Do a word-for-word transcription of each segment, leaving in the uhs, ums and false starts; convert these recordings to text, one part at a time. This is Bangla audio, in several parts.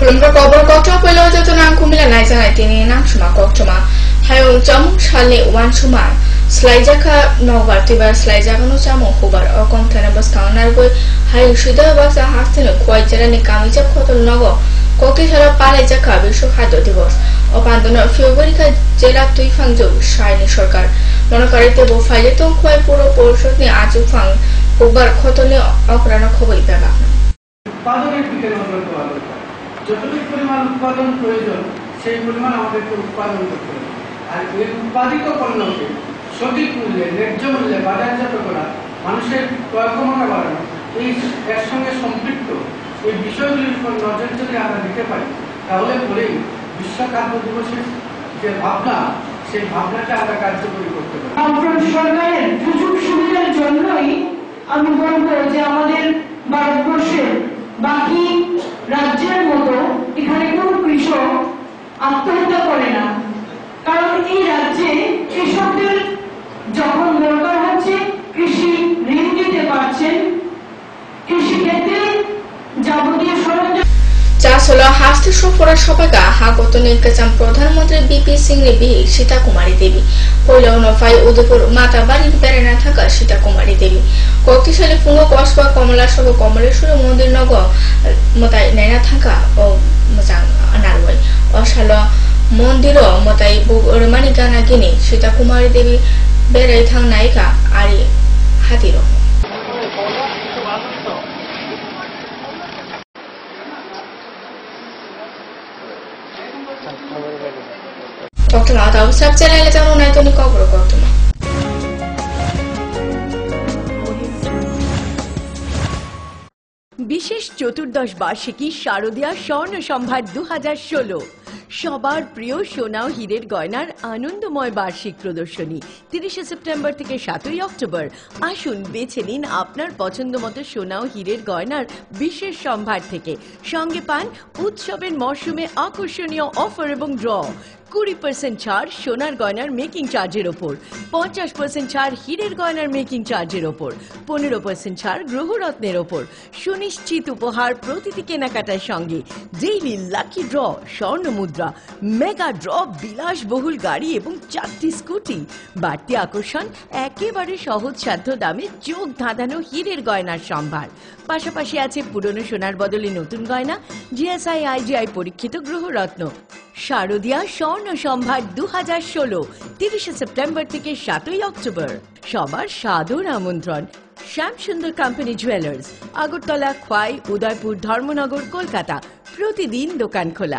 Kulumra kobor kokcoma pelo joto nang kumila naizangai tini nang suma kokcoma hayo jamung shalni wan suma slaijaka nogar tibar slaijaka no jamung hubar okom thana bas kaunar goi hayo shida basa hastene khoi jarani kamijab khotol nogo koki shala pale jaka bisho khadyo divos opandona February jela tui phangjo shaini sarkar mone karite bo faile tong khoi puro porshod ni aju phang hubar khotole okrana khoboi peba উৎপাদনের দিকে নজর দেওয়া দরকার যতটুকু পরিমাণ উৎপাদন প্রয়োজন সেই পরিমাণ আমাদেরকে উৎপাদন করতে হবে আর এই উৎপাদিত পণ্যকে সঠিক মূল্যে ন্যায্য মূল্যে বাজারজাত করা মানুষের ক্রয় ক্ষমতা বাড়ানো এই এর সঙ্গে সম্পৃক্ত এই বিষয়গুলির উপর নজর যদি আমরা দিতে পারি তাহলে পরেই বিশ্ব খাদ্য দিবসের যে ভাবনা সেই ভাবনাটা আমরা কার্যকরী করতে পারি। আপনার সরকারের সুযোগ সুবিধার জন্যই আমি বলবো যে আমাদের ভারতবর্ষের বাকি রাজ্যের মতো এখানে কোন কৃষক আত্মহত্যা করে না, কারণ এই রাজ্যে কৃষকদের যখন দরকার হচ্ছে কৃষি ঋণ দিতে পারছেন, কৃষি ক্ষেত্রে যাবতীয় সরঞ্জাম চাষলা হাস্তি সফরের সবাইকা হাগতনে গেজাম প্রধানমন্ত্রী বিপি সিংনি বিহি সীতা কুমারী দেবী পয়লা নফাই উদয়পুর মাতাবাড়ির বেড়ানা থাকা সীতা কুমারী দেবী কক্তিশালী ফুঙ্গ কসবা কমলা সহ কমলেশ্বরী মন্দির নগ মতাই নাইনা থাকা ও মোজাং নারওয়াই অশাল মন্দির মতাই রমানি গানা গিনি সীতা কুমারী দেবী বেড়াই থাং নায়িকা আরি হাতির Kokcoma tahu subchannel le jamu nai toni kobor kokcoma বিশেষ চতুর্দশ বার্ষিকী শারদীয়া স্বর্ণ সম্ভার দু হাজার ষোলো সবার প্রিয় সোনা ও হীরের গয়নার আনন্দময় বার্ষিক প্রদর্শনী তিরিশে সেপ্টেম্বর থেকে সাতই অক্টোবর আসুন বেছে নিন আপনার পছন্দ মতো সোনা ও হীরের গয়নার বিশেষ সম্ভার থেকে সঙ্গে পান উৎসবের মরশুমে আকর্ষণীয় অফার এবং ড্র কুড়ি পার্সেন্ট ছাড় সোনার গয়নার মেকিং চার্জের ওপর পঞ্চাশ পার্সেন্ট ছাড় হীরের গয়নার মেকিং চার্জের ওপর পনেরো পার্সেন্ট ছাড় গ্রহরত্নের ওপর সুনিশ্চিত উপহার প্রতিটি কেনাকাটার সঙ্গে ডেইলি লাকি ড্র স্বর্ণ মুদ্রা মেগা ড্র বিলাসবহুল গাড়ি এবং চারটি স্কুটি বাড়তি আকর্ষণ একেবারে সহজসাধ্য দামে চোখ ধাঁধানো হীরের গয়নার সম্ভার পাশাপাশি আছে পুরনো সোনার বদলে নতুন গয়না জিএসআই আইজিআই পরীক্ষিত গ্রহরত্ন শারদীয়া স্বর্ণ সম্ভার দু হাজার ষোলো তিরিশে সেপ্টেম্বর থেকে সাতই অক্টোবর সবার সাদর আমন্ত্রণ শ্যামসুন্দর কোম্পানি জুয়েলার্স আগরতলা খোয়াই উদয়পুর ধর্মনগর কলকাতা প্রতিদিন দোকান খোলা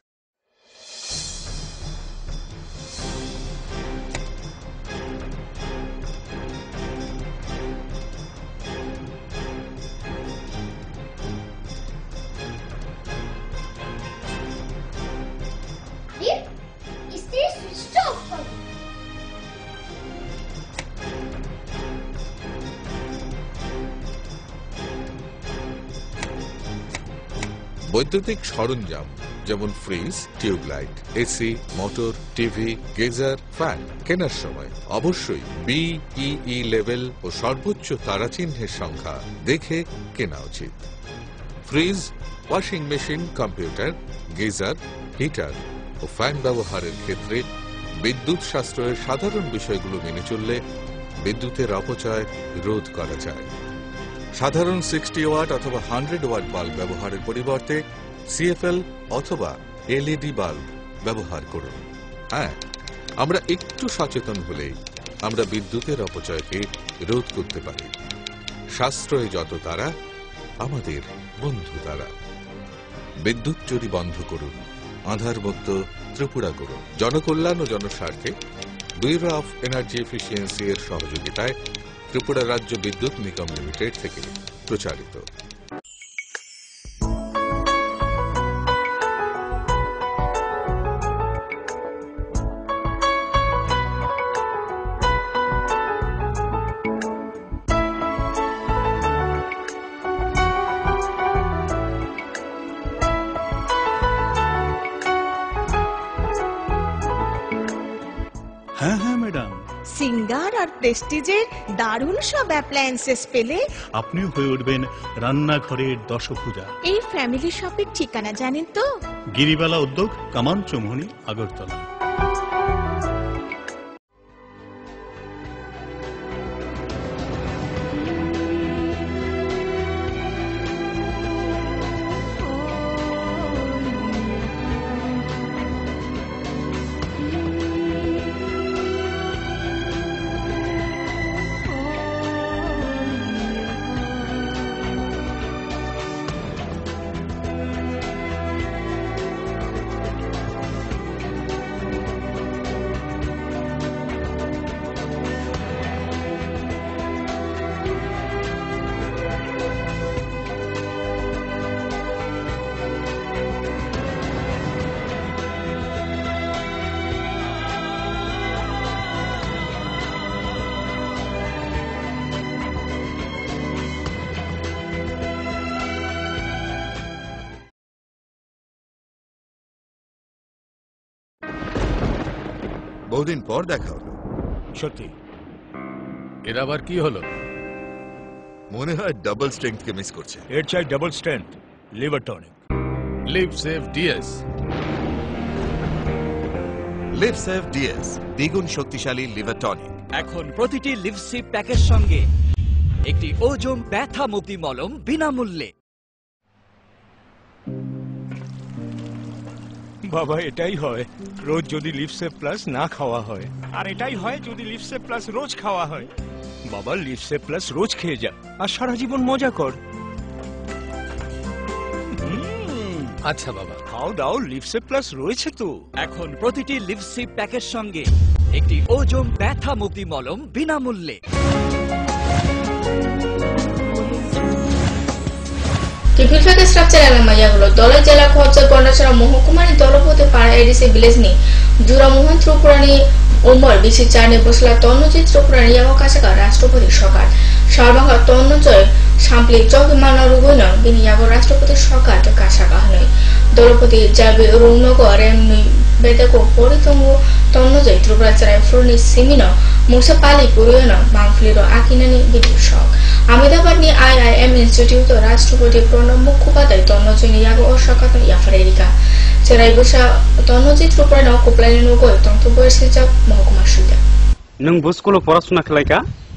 বৈদ্যুতিক সরঞ্জাম যেমন fridge tubelight AC motor TV geyser fan কেনার সময় অবশ্যই বিইই লেভেল ও সর্বোচ্চ তারাচিহ্নের সংখ্যা দেখে কেনা উচিত fridge washing machine computer geyser heater ও ফ্যান ব্যবহারের ক্ষেত্রে বিদ্যুৎ সাশ্রয়ের সাধারণ বিষয়গুলো মেনে চললে বিদ্যুতের অপচয় রোধ করা যায় সাধারণ সিক্সটি ওয়াট অথবা হান্ড্রেড ওয়াট বাল্ব ব্যবহারের পরিবর্তে সিএফএল অথবা এলইডি বাল্ব ব্যবহার করুন হ্যাঁ আমরা একটু সচেতন হলেই আমরা বিদ্যুতের অপচয়কে রোধ করতে পারি সাশ্রয়ে যত তারা আমাদের বন্ধু তারা বিদ্যুৎ চুরি বন্ধ করুন আধারমুক্ত ত্রিপুরা করুন জনকল্যাণ ও জনস্বার্থে ব্যুরো অফ এনার্জি এফিসিয়েন্সি এর সহযোগিতায় ত্রিপুরা রাজ্য বিদ্যুৎ নিগম লিমিটেড থেকে প্রচারিত হ্যাঁ হ্যাঁ ম্যাডাম সিঙ্গা মজার আর প্রেস্টিজের দারুণ সব অ্যাপ্লায়েন্সেস পেলে আপনিও হয়ে উঠবেন রান্নাঘরের দশভুজা। এই ফ্যামিলি শপের ঠিকানা জানেন তো? গিরিবালা উদ্যোগ, কামান চৌমুহনী, আগরতলা। বহুদিন পর দেখা হলো। সত্যি? এর আবার কি হলো? মনে হয় ডাবল স্ট্রেংথ কে মিস করছে। এর চাই double strength liver tonic. Liv Save DS. Liv Save DS দ্বিগুণ শক্তিশালী লিভার টনিক। এখন প্রতিটি লিভসিপ প্যাকের সঙ্গে একটি ওজম ব্যথা মুক্তি মলম বিনামূল্যে। বাবা, এটাই হয় রোজ যদি লিভসেভ প্লাস না খাওয়া হয়, আর এটাই হয় যদি লিভসেভ প্লাস রোজ খাওয়া হয়। বাবা, লিভসেভ প্লাস রোজ খেয়ে যা আর সারা জীবন মজা কর। আচ্ছা বাবা, খাও দাও, লিভসেভ প্লাস রয়েছে তো। এখন প্রতিটি লিভসিপ প্যাকের সঙ্গে একটি ওজম ব্যথা মুক্তি মলম বিনামূল্যে। টিপিফাকে স্ট্রাকচারাল মাইয়াগুলো দলের জেলা খরচা গন্ডাছড়া মহকুমানি দলপতি পাড়া এডিসি ভিলেজনি জুরামোহন ত্রিপুরানি ওমর বিসি চারনি বসলা তন্নজিৎ ত্রিপুরানি ইয়াগকাশাকা রাষ্ট্রপতি সরকার সারবাঙ্গা তন্নজয় সাম্পলি চৌকি মানা রুবইন বিনি ইয়াগ রাষ্ট্রপতি সরকার কাশাকা হনই দলপতি জাবি রুংনগর এমনি বেদেকো পরিতঙ্গু তন্নজয় ত্রিপুরা চারাই ফ্রুনি সিমিন মুসা পালি পুরুয়ন বাংফলিরো আকিনানি বিদিশক আহমেদাবাদনি আইআইএম ইনস্টিটিউট রাষ্ট্রপতি প্রণব মুখোপাধ্যায় তন্নজয় ইয়াগ ও সরকার ইয়াফারেরিকা চেরাই বসা তন্নজিৎ ত্রিপুরা নাও কোপলাইনি নগর তন্ত বয়সী যাব মহকুমা সুইয়া নং বুস্কুলো পড়াশোনা খেলাইকা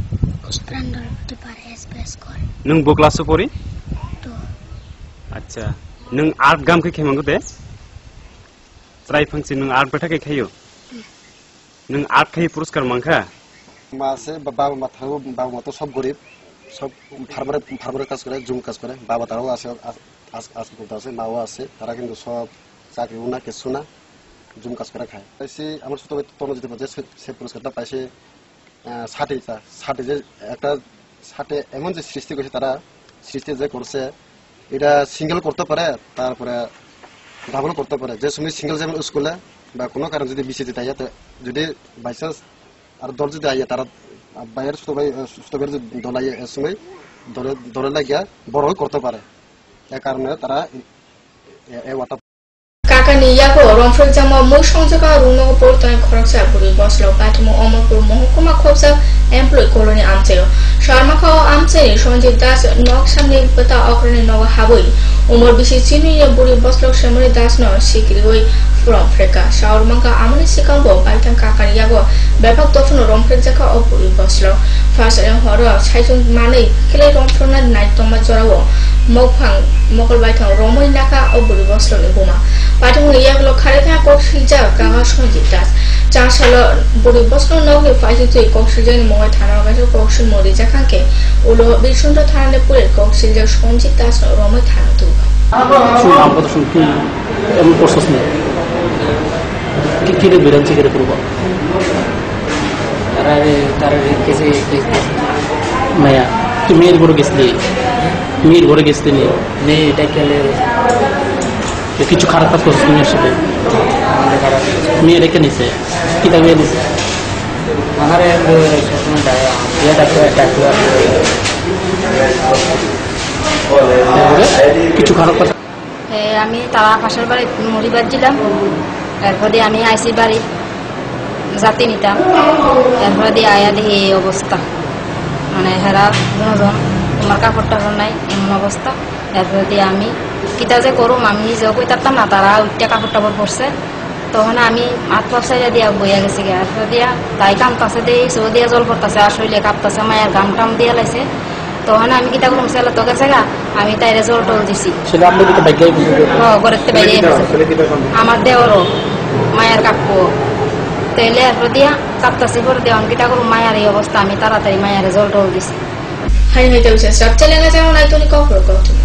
নং বো ক্লাসে পড়ি আচ্ছা নং আর্ট গামকে খেমাঙ্গো দে ত্রাই ফাংসি নং আর্ট বেটাকে খাইयो নং আর্ট খাই পুরস্কার মাংখা মাসে বাবা মা থাকো বাবা মা তো সব গরিব সব ফার্মারে ফার্মারে কাজ করে জুম কাজ করে বাবা তারাও আছে আজ করতে আছে মাও আছে তারা কিন্তু সব চাকরি না কিছু না জুম কাজ করে খায় পাইছে আমার ছোট ভাই তন্নজিৎ যে সে পুরস্কারটা পাইছে ষাটটা ষাটে যে একটা ষাটে এমন যে সৃষ্টি করেছে তারা সৃষ্টি যে করছে এটা সিঙ্গেল করতে পারে তারপরে ডাবল করতে পারে যে সময় সিঙ্গেল যেমন স্কুলে বা কোনো কারণ যদি বিসি দিতে আইয়া যদি বাইচান্স আর দল যদি আইয়া তারা বাইরের ছোট ভাই ছোট ভাইয়ের দল আইয়া এর সময় দলে দলে লাগিয়া বড় করতে পারে এ কারণে তারা এওয়াটা কাকানি ইয়াগো রংফ্রক জামা মুখ সংযোগা রুনগ পরতনে খরকসা পুরি বসলো পাঠমো অমরপুর মহকুমা খবসা এমপ্লয় কলোনি আমচেও শর্মাখা আমচেনি সঞ্জিত দাস নক সামনে পতা অগ্রণী নগ হাবই উমর বিশি চিনি বুড়ি বসলো সেমরি দাস ন সিকরি ওই রংফ্রেকা শাওরমাঙ্কা আমনি সিকাঙ্গ বাইতাং কাকানি ইয়াগো ব্যাপক দফন রংফ্রেক জাকা ও পুরি বসলো ফার্স্ট হর ছাইজন মানেই খেলে রংফ্রনা নাইট তমা জরাও মকফাং মকল বাইতাং রমই নাকা ও বুড়ি বসলো নি বোমা পাঠমো ইয়াগলো খারেথা কক্সিজা কাগা সঞ্জিত দাস চার সাল বুড়ি বসলো নগে ফাইজি তুই কক্সিজানি ময় থানা গাছে কক্সি মরি জাকাঙ্কে উলো বিশুন্দ্র থানানে পুরের কক্সিজা সঞ্জিত দাস রমই থানা তুবা শুনলাম কথা শুনতে এমন প্রশ্ন নেই কি কি বেরান চিকেরে করব তারা তারা কেসে মায়া তুমি মেয়ের ঘরে গেছলি মেয়ের ঘরে গেছলি মেয়ে এটা খেলে কিছু খারাপ কাজ করছিস মেয়ের সাথে মেয়ে রেখে নিছে কি তা মেয়ে নিছে আমার কিছু খারাপ কথা আমি তারা পাশের বাড়ি মরিবার ছিলাম তারপরে আমি আইসি বাড়ি জাতি নিতাম এরপরে দিয়ে আয়া দেখি এই অবস্থা মানে হেরা দুজন তোমার কাপড় টাপড় নাই এমন অবস্থা এরপরে দিয়ে আমি কিতা যে করুম আমি নিজেও কই পারতাম না তারা উঠতে কাপড় টাপড় পরছে তখন আমি হাত পাপ সাইডে দিয়া বইয়া গেছি গে এরপরে দিয়া তাই কামতাছে দিয়ে চৌ দিয়া জল পড়তাছে আর শরীরে কাঁপতাছে মায়ের গাম টাম দিয়া লাইছে তখন আমি কিতা করুম ছেলে তো গেছে গা আমি তাইরে জল টল দিছি ঘরের বাইরে আমার দেওয়ারও মায়ের কাপড় তাইলে এরপর দিয়া কাঁপতাছি পরে দেওয়ান কিতা করুম মায়ের এই অবস্থা আমি তাড়াতাড়ি মায়ের জল টল দিছি Hai mai tahu saya setiap jalan aja orang itu ni kau perlu kau tu.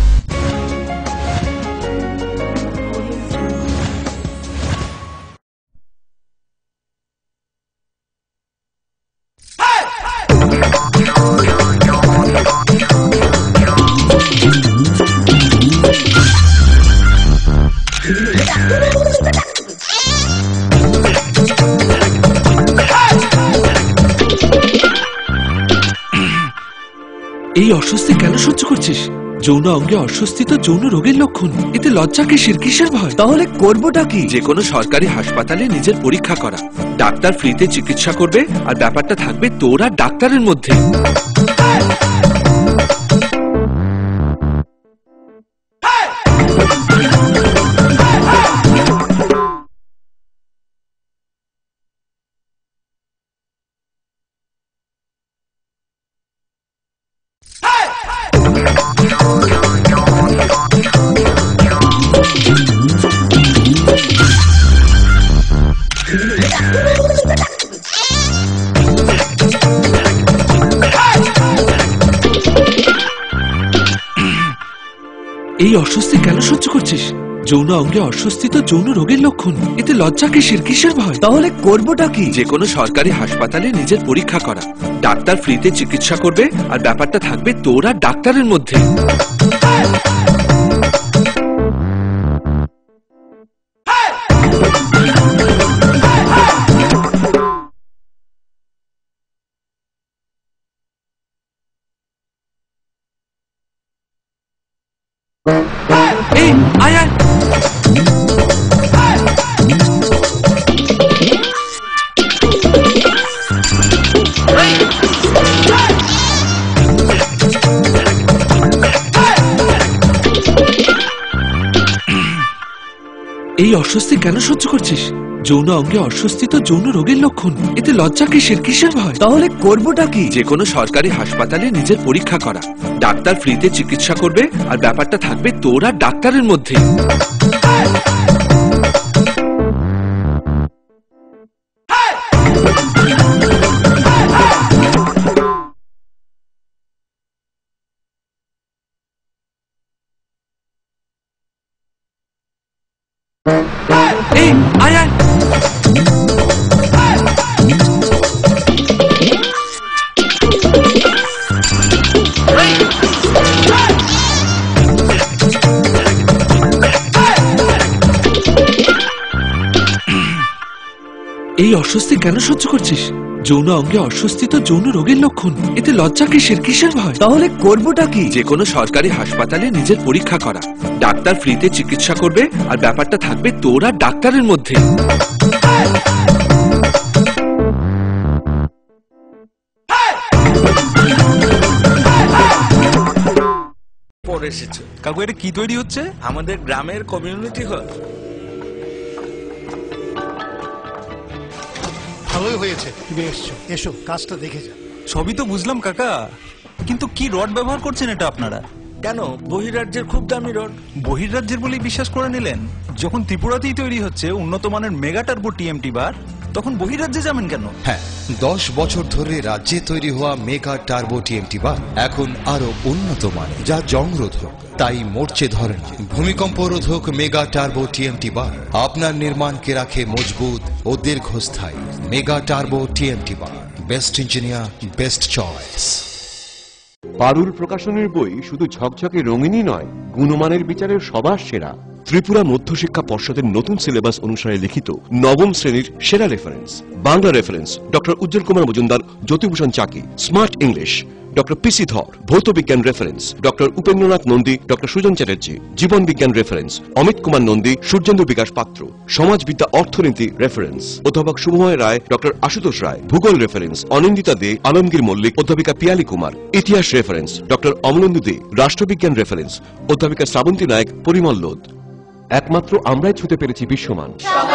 এই অস্বস্তি কেন সহ্য করছিস? যৌন অঙ্গে অস্বস্তি তো যৌন রোগের লক্ষণ, এতে লজ্জা কিসের কিসের ভয়? তাহলে করবোটা কি? যে কোনো সরকারি হাসপাতালে নিজের পরীক্ষা করা, ডাক্তার ফ্রিতে চিকিৎসা করবে আর ব্যাপারটা থাকবে তোর আর ডাক্তারের মধ্যে। এই অস্বস্তি কেন সহ্য করছিস? যৌন অঙ্গে অস্বস্তি তো যৌন রোগের লক্ষণ, এতে লজ্জা কিসের কিসের ভয়? তাহলে করবোটা কি? যে কোনো সরকারি হাসপাতালে নিজের পরীক্ষা করা, ডাক্তার ফ্রিতে চিকিৎসা করবে আর ব্যাপারটা থাকবে তোর আর ডাক্তারের মধ্যে। এই আয় আয় এই অস্বস্তি কেন সহ্য করছিস? যৌন অঙ্গে অস্বস্তি তো যৌন রোগের লক্ষণ, এতে লজ্জা কিসের কিসের ভয়? তাহলে করবোটা কি? যে কোনো সরকারি হাসপাতালে নিজের পরীক্ষা করা, ডাক্তার ফ্রিতে চিকিৎসা করবে আর ব্যাপারটা থাকবে তোর আর ডাক্তারের মধ্যে। এই আয় আয় এই অস্বস্তি কেন সহ্য করছিস? যৌন অঙ্গে অস্বস্তি তো যৌন রোগের লক্ষণ, এতে লজ্জা কিসের কিসের ভয়? তাহলে করবোটা কি? যে কোনো সরকারি হাসপাতালে নিজের পরীক্ষা করা, ডাক্তার ফ্রিতে চিকিৎসা করবে আর ব্যাপারটা থাকবে তোর আর ডাক্তারের মধ্যে। পরে এসেছে কাকু, এটা কি তৈরি হচ্ছে? আমাদের গ্রামের কমিউনিটি হল। ভালোই হয়েছে তুমি এসছো, এসো কাজটা দেখে যা। সবই তো বুঝলাম কাকা, কিন্তু কি রড ব্যবহার করছেন এটা আপনারা? কেন, বহিরাজ্যের খুব দামি রড। বহিরাজ্যের বলেই বিশ্বাস করে নিলেন? যখন ত্রিপুরাতেই তৈরি হচ্ছে উন্নত মানের মেগা টার্বো টিএমটি বার, তখন বহিরাজ্যে যাবেন কেন? হ্যাঁ, দশ বছর ধরে রাজ্যে তৈরি হওয়া মেগা টার্বো টিএমটি বার এখন আরো উন্নত মানের, যা জংরোধক, তাই মরচে ধরেন। ভূমিকম্প রোধক মেগা টার্বো টিএমটি বার আপনার নির্মাণকে রাখে মজবুত ও দীর্ঘস্থায়ী। Mega Turbo TMT bar, best engineer, best choice. Parul প্রকাশনের বই শুধু ঝকঝকে রঙিনই নয়, গুণমানের বিচারের সবার সেরা। ত্রিপুরা মধ্যশিক্ষা পর্ষদের নতুন সিলেবাস অনুসারে লিখিত নবম শ্রেণীর সেরা reference. Bangla reference doctor Ujjwal Kumar Majumdar, Jyotibhushan Chaki. Smart English doctor PC Dhar, ভৌত বিজ্ঞান reference doctor Upendranath Nandi, doctor Sujan Chatterjee, জীবন বিজ্ঞান রেফারেন্স অমিত কুমার নন্দী, সূর্যেন্দু বিকাশ পাত্র, সমাজবিদ্যা অর্থনীতি রেফারেন্স অধ্যাপক শুভময় রায়, ডক্টর আশুতোষ রায়, ভূগোল রেফারেন্স অনিন্দিতা দে, আলমগীর মল্লিক, অধ্যাপিকা পিয়ালি কুমার, ইতিহাস রেফারেন্স ডক্টর অমলেন্দু দে, রাষ্ট্রবিজ্ঞান রেফারেন্স অধ্যাপিকা শ্রাবন্তী নায়ক, পরিমল লোধ। একমাত্র আমরাই ছুতে পেরেছি বিশ্বমান।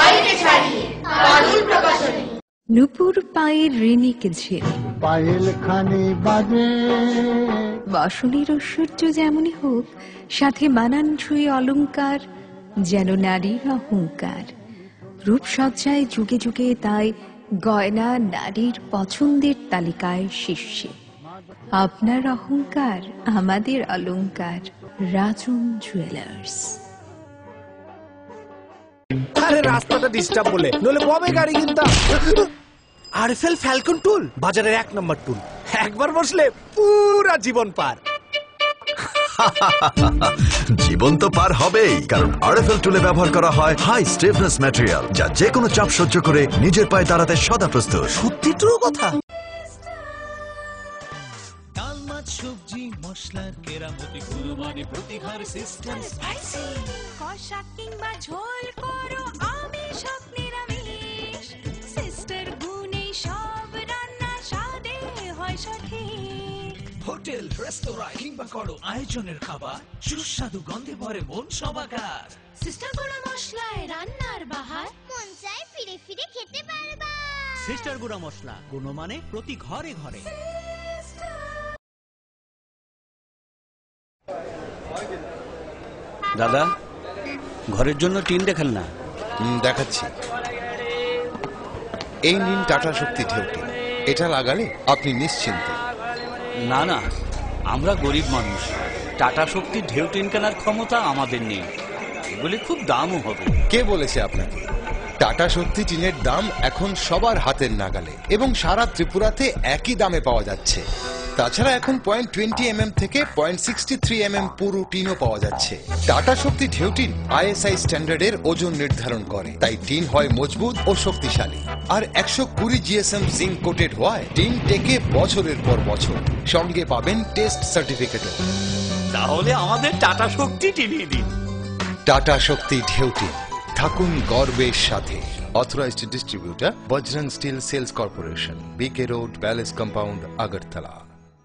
নুপুর পায়ের ঋণিক ঝিল, পায়েল খানি বাজে বাসনের ঐশ্বর্য যেমনই হোক, সাথে মানানসই অলংকার যেন নারীর অহংকার। রূপসজ্জায় যুগে যুগে তাই গয়না নারীর পছন্দের তালিকায় শীর্ষে। আপনার অহংকার আমাদের অলংকার, রাজন জুয়েলার্স। আরে রাস্তাটা ডিস্টার্ব বলে, নইলে ববে গাড়ি কিনতাম। আরএফএল ফ্যালকন টুল বাজারের এক নম্বর টুল, একবার বসলে পুরা জীবন পার। জীবন তো পার হবেই, কারণ আরএফএল টুলে ব্যবহার করা হয় হাই স্টিফনেস ম্যাটেরিয়াল, যা যে কোনো চাপ সহ্য করে নিজের পায়ে দাঁড়াতে সদা প্রস্তুত। সত্যি ট্রু কথা। ডাল মাছ সবজি মশলার কেরামতি গুণমানে প্রতিহার সিস্টেম স্পাইসি, কষা কিংবা ঝোল করো আমিষ হোক নিরামিষ, সিস্টার গুণে সব রান্না স্বাদে হয় সঠিক। হোটেল রেস্তোরাঁ কিংবা করো আয়োজনের খাবার, সুস্বাদু গন্ধে ভরে মন সবাকার। সিস্টার গুঁড়া মশলায় রান্নার বাহার, মন চায় ফিরে ফিরে খেতে পারবা। সিস্টার গুঁড়া মশলা, গুণমানে প্রতি ঘরে ঘরে। দাদা, ঘরের জন্য টিন দেখেন না? দেখাচ্ছি। এই নিন টাটা শক্তি ঢেউটি, এটা লাগালে আপনি নিশ্চিন্ত। না না, আমরা গরিব মানুষ, টাটা শক্তি ঢেউ টিন কেনার ক্ষমতা আমাদের নেই। এগুলি খুব দামও হবে। কে বলেছে আপনাকে? টাটা শক্তি টিনের দাম এখন সবার হাতের নাগালে এবং সারা ত্রিপুরাতে একই দামে পাওয়া যাচ্ছে। তাছাড়া এখন পয়েন্ট টোয়েন্টি এম এম থেকে point sixty three M M পুরো টিনও পাওয়া যাচ্ছে। টাটা শক্তি ঢেউ টিন আইএসআই স্ট্যান্ডার্ডের ওজন নির্ধারণ করে, তাই টিন হয় মজবুত ও শক্তিশালী। আর একশো কুড়ি জিএসএম জিঙ্ক কোটেড হওয়ায় টিন টেকে বছরের পর বছর। সঙ্গে পাবেন টেস্ট সার্টিফিকেটও। তাহলে আমাদের টাটা শক্তি টিনিয়ে দিন। টাটা শক্তি ঢেউ টিন, থাকুন গর্বের সাথে। Authorised distributor Bajrang steel sales corporation, BK road, palace compound, Agartala.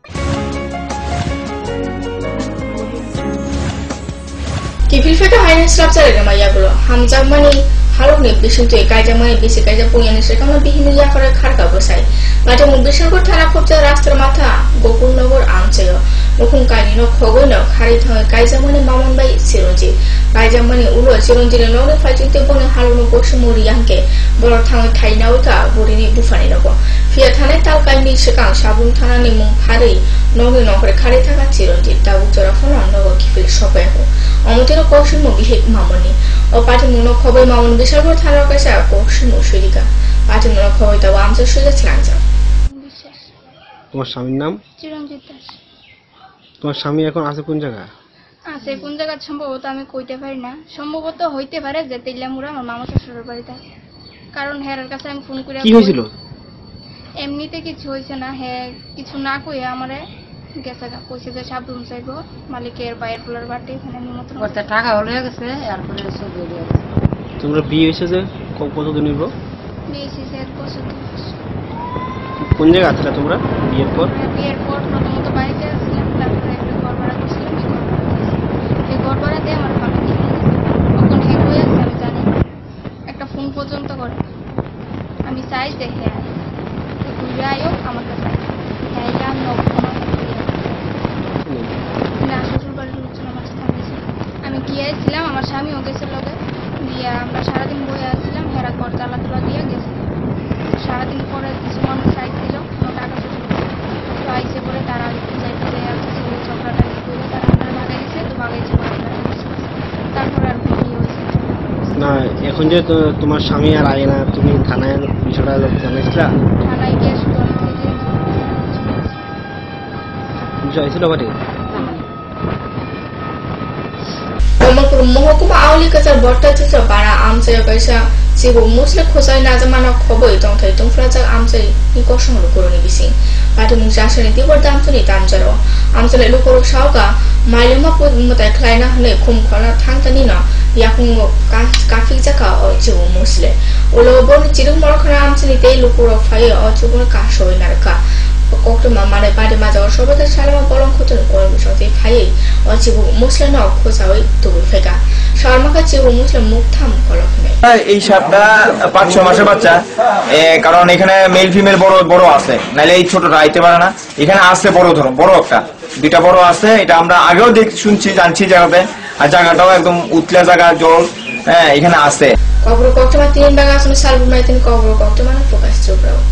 টিভিল ফেটা হাইনেস লাপসারে মাইয়াগুলো হামজাগমানি হালকনি বিশুতে কাইজামানি বিসি কাইজা পুয়ানি সেকামনা বিহিনি ইয়াফারে খারকা বসাই মাঠে মুবিশনগর থানা ফুটতে রাস্তার মাথা গোকুলনগর আনছেয় নকুন কাইনিনো খগইনো খারি থাঙে কাইজামানি মামনবাই চিরঞ্জিত কাইজামানি উলো চিরঞ্জিত ননে ফাইজিতে বনে হালুনো পশ্চিমুরি ইয়াংকে বড় থাঙে থাইনাউকা বরিনি বুফানি নব ফিয়া থানায় তাল কাইনি সেকাং সাবুন থানানি মুং ফারি নগে নকরে খারি থাকা চিরঞ্জিত দাবুক জরা ফোন নগর কিফিল সবাই হোক অমতের কৌশল বিহেক মামনি ও পাঠি মূল খবর মামন বিশালগড় থানার কাছে কৌশল সুরিকা পাঠি মূল খবর তাও আমজা সুজা ছিলাঞ্জা। তোমার স্বামীর নাম? চিরঞ্জিত দাস। তোমার স্বামী এখন আছে কোন জায়গায়? আছে কোন জায়গা সম্ভবত আমি কইতে পারি না, সম্ভবত হইতে পারে যে তেলিয়ামুড়া আমার মামা শ্বশুরের বাড়িতে, কারণ হেরার কাছে আমি ফোন করে। কি হয়েছিল? এমনিতে কিছু হয়েছে না, হ্যাঁ কিছু না কই আমারে গেছে কইছে যে সাবধান চাইবো মালিকের বাইরের ফুলার বাড়ি এখানে নিমন্ত্রণ করতে টাকা হলে গেছে। এরপরে সব বেরিয়ে গেছে। তোমরা বিয়ে হয়েছে যে কতদিন হইব? বিয়ে হয়েছে এক বছর। কোন জায়গায় আছিলা তোমরা বিয়ের পর? বিয়ের পর প্রথমত বাড়িতে আসছিলাম, তারপরে একটা ঘর ভাড়া করছিলাম। এই ঘর ভাড়া দিয়ে আমার বাবা নিয়ে তখন হ্যাঁ হয়ে আছে আমি জানি, একটা ফোন পর্যন্ত করে। আমি চাই যে হ্যাঁ ঘুরে আয়ো আমার কাছে, হ্যাঁ এটা আমি না শ্বশুর বাড়ির লোকজন আমার সাথে গেছিল। আমি গিয়েছিলাম, আমার স্বামীও গেছিল লগে দিয়ে, আমরা সারাদিন বয়ে আসছিলাম। হেরা ঘর জ্বালা তোলা দিয়ে গেছে। সারাদিন পরে কিছু মানুষ সাইড দিল টাকা শ্বশুর তো আইসে পরে তারা যাইতে ঝগড়াটা করে তারা আমরা ভাগাই গেছে, তো ভাগাইছে তারপরে আর বিয়ে হয়েছে না। এখন যে তোমার স্বামী আর আয় না, তুমি থানায় বিষয়টা জানাইছিলা? থানায় গিয়ে শুধু জয়ছিল বাড়ি কমলপুর মহকুমা আউলি কাজার ভট্টাচার্য বারা আমচাই কাইসা যেবো মুসলে খোঁজাই নাজামানা খবই তংথাই তংফ্রাজাক আমচাই নিকর্ষণ করনি বিসিং পাটি মুং জাসনি তিবর দামতুনি দামজারো আমচালে লুকরক সাওকা মাইলেমা মতাই খ্লাইনা হনে খুম খলা থাংতানি না ইয়াকুং কাফি জাকা ও যেবো মুসলে ওলো বনি চিরুং মরখনা আমচানি তে লুকরক ফাই ও চুবন কাশই নারকা কক্টমা মানে পাটি মাজা সর্বদা সালামা বলং খতন করম সতে ফাই ও যেবো মুসলে ন খোঁজাই তুবুল ফেকা শর্মাকা যেবো মুসলে মুখ থাম কলখনে এই সাপটা পাঁচ ছ মাসের বাচ্চা কারণ এখানে মেল ফিমেল বড় বড় আছে নাহলে এই ছোটটা আইতে পারে না এখানে আছে বড় ধরো বড় একটা দুইটা বড় আছে এটা আমরা আগেও দেখ শুনছি জানছি জায়গাতে আর জায়গাটাও একদম উতলা জায়গা জল হ্যাঁ এখানে আছে কবর কক্টমা তিন বাগা আসলে সালবুমাই তিন কবর কক্টমা প্রকাশ চোপড়াও